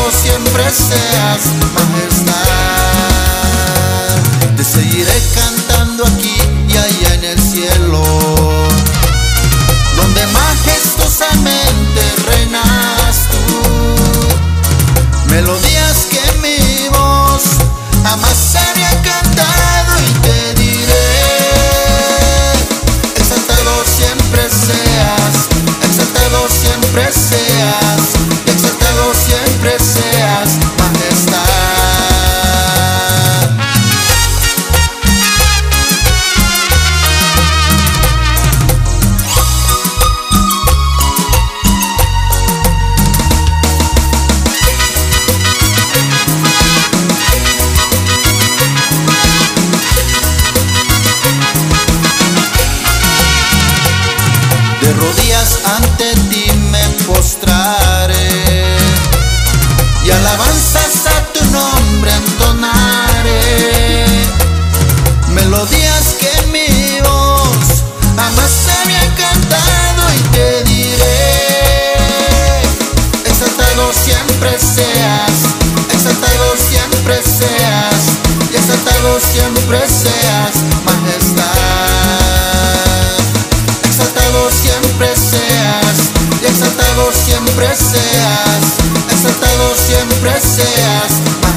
exaltado siempre seas, majestad. Te seguiré cantando aquí y allá en el cielo, donde majestuosamente reinas tú. Melodías que mi voz jamás se había cantado, y te diré: exaltado siempre seas, exaltado siempre seas, exaltado siempre seas, majestad. De rodillas ante ti me postraré, y alabanzas a tu nombre entonaré. Melodías que mi voz jamás se había cantado, y te diré: exaltado siempre seas, exaltado siempre seas, y exaltado siempre seas, majestad. Exaltado siempre seas, y exaltado siempre seas, exaltado siempre seas, majestad.